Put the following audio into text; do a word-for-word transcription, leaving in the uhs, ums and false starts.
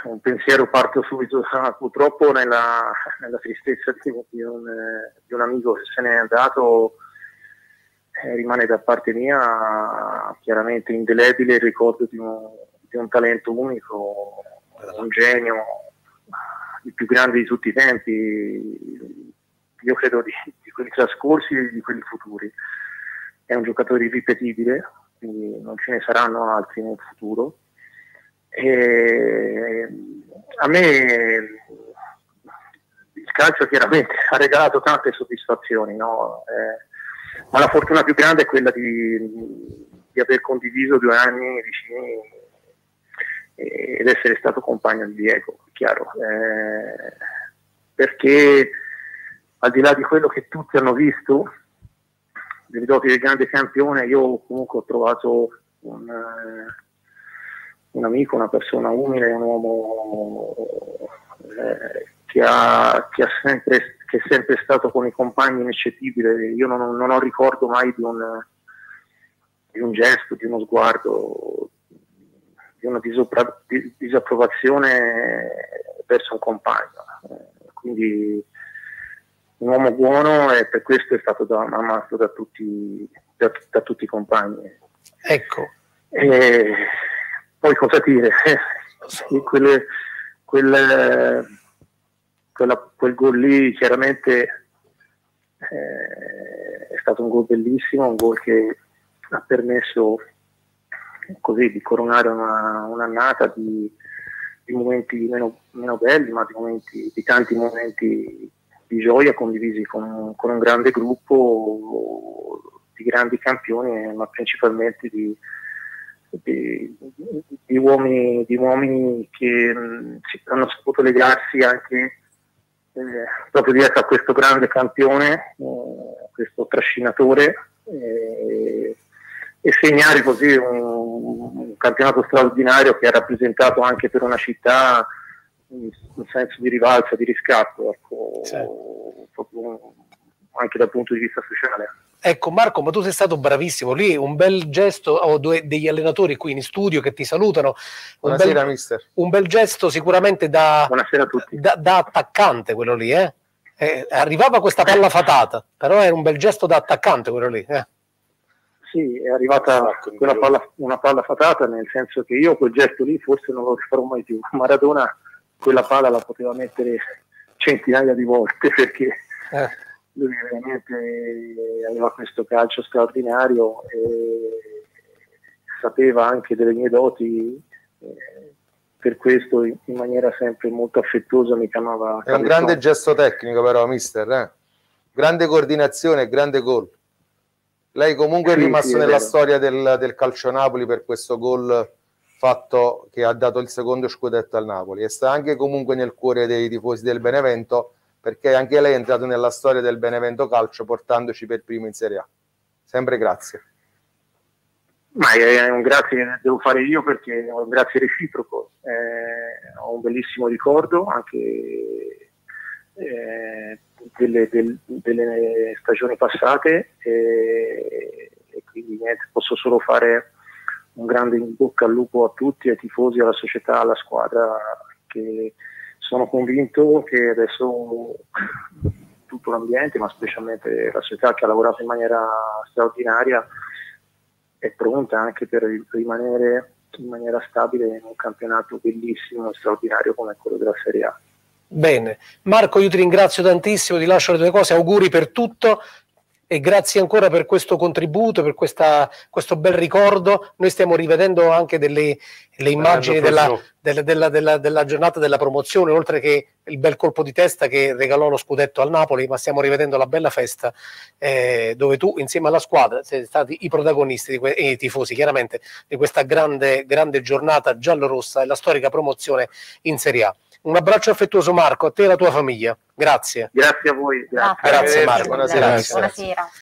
un pensiero parto subito, purtroppo nella, nella tristezza di, di, un, di un amico che se n'è andato, eh, rimane da parte mia chiaramente indelebile il ricordo di un, di un talento unico, un genio, il più grande di tutti i tempi, io credo di, di quelli trascorsi e di quelli futuri. È un giocatore irripetibile, quindi non ce ne saranno altri nel futuro. E a me il calcio chiaramente ha regalato tante soddisfazioni, no? Eh, ma la fortuna più grande è quella di, di aver condiviso due anni vicini ed essere stato compagno di Diego, chiaro, eh, perché al di là di quello che tutti hanno visto delle doti del grande campione, io comunque ho trovato un, un amico, una persona umile, un uomo eh, che, ha, che, ha sempre, che è sempre stato con i compagni ineccepibile. Io non, non ho ricordo mai di un, di un gesto, di uno sguardo, di una disopra, di, disapprovazione verso un compagno. Eh, quindi un uomo buono, e per questo è stato da, amato da tutti, da, da tutti i compagni. Ecco. E poi cosa dire? Quelle, quel, quella, quel gol lì chiaramente eh, è stato un gol bellissimo, un gol che ha permesso così di coronare una, un'annata di, di momenti meno, meno belli, ma di, momenti, di tanti momenti di gioia condivisi con, con un grande gruppo di grandi campioni, ma principalmente di, di, di, uomini, di uomini che mh, hanno saputo legarsi anche eh, proprio dietro a questo grande campione, eh, questo trascinatore, eh, e segnare così un, un campionato straordinario che ha rappresentato anche per una città un senso di rivalsa, di riscatto, ecco, sì. Proprio anche dal punto di vista sociale. Ecco Marco, ma tu sei stato bravissimo, lì un bel gesto, ho due, degli allenatori qui in studio che ti salutano. Buonasera un bel, mister. Un bel gesto sicuramente da, Buonasera a tutti. Da, da attaccante quello lì, eh? Eh, arrivava questa palla fatata, però era un bel gesto da attaccante quello lì. Eh? Sì, è arrivata quella palla, una palla fatata, nel senso che io quel gesto lì forse non lo rifarò mai più. Maradona quella palla la poteva mettere centinaia di volte, perché eh. lui veramente aveva questo calcio straordinario e sapeva anche delle mie doti, eh, per questo in, in maniera sempre molto affettuosa mi chiamava. È un grande gesto tecnico però mister, eh? Grande coordinazione, grande gol. Lei comunque sì, è rimasto sì, nella vero. storia del, del calcio Napoli per questo gol fatto che ha dato il secondo scudetto al Napoli, e sta anche comunque nel cuore dei tifosi del Benevento, perché anche lei è entrato nella storia del Benevento Calcio portandoci per primo in Serie A. Sempre grazie. Ma è un grazie che devo fare io, perché è un grazie reciproco. Eh, ho un bellissimo ricordo anche eh, delle, del, delle stagioni passate, e, e quindi niente, posso solo fare un grande in bocca al lupo a tutti, ai tifosi, alla società, alla squadra, che sono convinto che adesso tutto l'ambiente, ma specialmente la società che ha lavorato in maniera straordinaria, è pronta anche per rimanere in maniera stabile in un campionato bellissimo e straordinario come quello della Serie A. Bene, Marco, io ti ringrazio tantissimo, ti lascio le tue cose, auguri per tutto. E grazie ancora per questo contributo, per questa, questo bel ricordo. Noi stiamo rivedendo anche delle le immagini della, della, della, della, della giornata della promozione, oltre che il bel colpo di testa che regalò lo scudetto al Napoli, ma stiamo rivedendo la bella festa eh, dove tu insieme alla squadra siete stati i protagonisti di que- e i tifosi chiaramente di questa grande, grande giornata giallorossa e la storica promozione in Serie A. Un abbraccio affettuoso Marco, a te e alla tua famiglia. Grazie. Grazie a voi. Grazie, grazie Marco. Buonasera. Buonasera.